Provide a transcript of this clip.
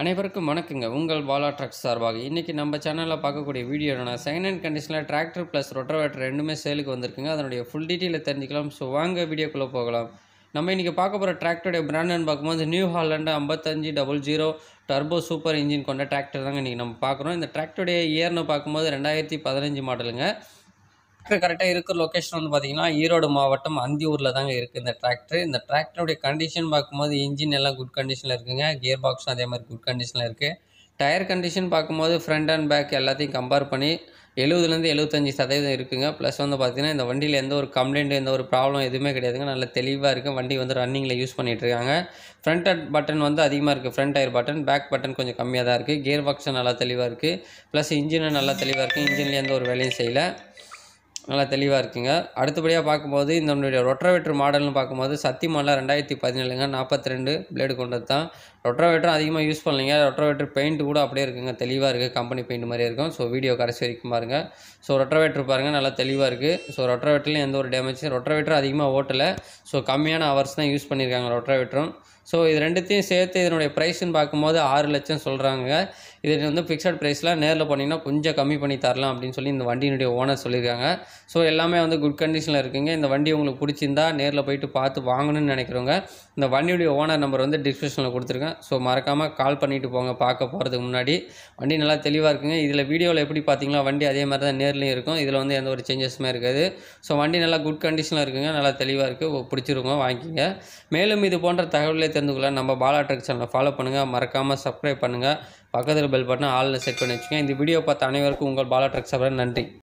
அனைவருக்கும் வணக்கங்க. உங்கள் பாலா ட்ரக்ஸ் சார்பாக இன்றைக்கி நம்ம சேனலில் பார்க்கக்கூடிய வீடியோ என்னென்னா, செகண்ட் ஹேண்ட் கண்டிஷனில் டிராக்டர் ப்ளஸ் ரொட்டோவேட்டர் ரெண்டுமே சேலுக்கு வந்திருக்குங்க. அதனுடைய ஃபுல் டீட்டெயிலை தெரிஞ்சுக்கலாம். ஸோ வாங்க வீடியோக்குள்ளே போகலாம். நம்ம இன்றைக்கி பார்க்க போகிற டிராக்டருடைய பிராண்டுன்னு பார்க்கும்போது New Holland 5500 turbo super engine கொண்ட டிராக்டர் தாங்க இன்றைக்கி நம்ம பார்க்குறோம். இந்த டிராக்டருடைய இயர்னு பார்க்கும்போது 2015 மாடலுங்க. கரெக்டாக இருக்கிற லொக்கேஷன் வந்து பார்த்திங்கன்னா ஈரோடு மாவட்டம் அந்தியூரில் தாங்க இருக்குது இந்த டிராக்டர். இந்த டிராக்டருடைய கண்டிஷன் பார்க்கும்போது இன்ஜின் எல்லாம் குட் கண்டிஷனில் இருக்குங்க. கியர் பாக்ஸும் அதே மாதிரி குட் கண்டிஷனில் இருக்குது. டயர் கண்டிஷன் பார்க்கும்போது ஃப்ரண்ட் அண்ட் பேக் எல்லாத்தையும் கம்பேர் பண்ணி 70லேருந்து 75% இருக்குங்க. ப்ளஸ் வந்து பார்த்திங்கன்னா இந்த வண்டியில் எந்த ஒரு கம்ப்ளைண்ட் எந்த ஒரு ப்ராப்ளம் எதுவுமே கிடையாதுங்க. நல்ல தெளிவாக இருக்குது. வண்டி வந்து ரன்னிங்கில் யூஸ் பண்ணிகிட்ருக்காங்க. ஃப்ரண்ட் பட்டன் வந்து அதிகமாக இருக்குது. Front tyre button, back button கொஞ்சம் கம்மியாக தான் இருக்குது. கியர் பாக்ஸும் நல்லா தெளிவாக இருக்குது. ப்ளஸ் இன்ஜினும் நல்லா தெளிவாக இருக்குது. இன்ஜினில் எந்த ஒரு வேலையும் செய்யலை, நல்லா தெளிவாக இருக்குங்க. அடுத்தபடியாக பார்க்கும்போது இதனுடைய ரொட்டோவேட்டர் மாடல்னு பார்க்கும்போது சத்தியமானில் 2017ங்க 42 பிளேடு கொண்டது தான். ரொட்டோவேட்டரும் அதிகமாக யூஸ் பண்ணலைங்க. ரொட்டோவேட்டர் பெயிண்ட் கூட அப்படியே இருக்குங்க, தெளிவாக இருக்குது. கம்பெனி பெயிண்ட் மாதிரியே இருக்கும். ஸோ வீடியோ கடைசி வரைக்கும் பாருங்கள். ஸோ ரொட்டோவேட்டர் பாருங்கள், நல்லா தெளிவாக இருக்குது. ஸோ ரொட்டோவேட்டர்லையும் எந்த ஒரு டேமேஜ், ரொட்டோவேட்டர் அதிகமாக ஓட்டலை. ஸோ கம்மியான ஹவர்ஸ் தான் யூஸ் பண்ணியிருக்காங்க ரொட்டோவேட்டரும். ஸோ இது ரெண்டுத்தையும் சேர்த்து இதனுடைய ப்ரைஸ்ன்னு பார்க்கும்போது 6 லட்சம் சொல்கிறாங்க. இது வந்து ஃபிக்ஸட் ப்ரைஸில் நேரில் போனீங்கன்னா கொஞ்சம் கம்மி பண்ணி தரலாம் அப்படின்னு சொல்லி இந்த வண்டியினுடைய ஓனர் சொல்லியிருக்காங்க. ஸோ எல்லாமே வந்து குட் கண்டிஷனில் இருக்குங்க. இந்த வண்டி உங்களுக்கு பிடிச்சிருந்தா நேரில் போயிட்டு பார்த்து வாங்கணும்னு நினைக்கிறவங்க இந்த வண்டியுடைய ஓனர் நம்பர் வந்து டிஸ்கிரிப்ஷனில் கொடுத்துருக்கேன். ஸோ மறக்காமல் கால் பண்ணிவிட்டு போங்க பார்க்க போகிறதுக்கு முன்னாடி. வண்டி நல்லா தெளிவாக இருக்குங்க. இதில் வீடியோவில் எப்படி பார்த்தீங்களா வண்டி அதே மாதிரி தான் நேர்லையும் இருக்கும். இதில் வந்து எந்த ஒரு சேஞ்சஸுமே இருக்காது. ஸோ வண்டி நல்லா குட் கண்டிஷனில் இருக்குங்க, நல்லா தெளிவாக இருக்குது. பிடிச்சிருக்கோங்க, வாங்கிக்கோங்க. மேலும் இது போன்ற தகவலை தெரிந்து கொள்ள நம்ம பாலா ட்ரக் சேனலை ஃபாலோ பண்ணுங்கள். மறக்காமல் சப்ஸ்கிரைப் பண்ணுங்கள். பக்கத்தில் பெல் பட்டனை ஆலில் செட் பண்ணி வச்சுக்கோங்க. இந்த வீடியோ பார்த்த அனைவருக்கும் உங்கள் பாலா ட்ரக் சார்பாக நன்றி.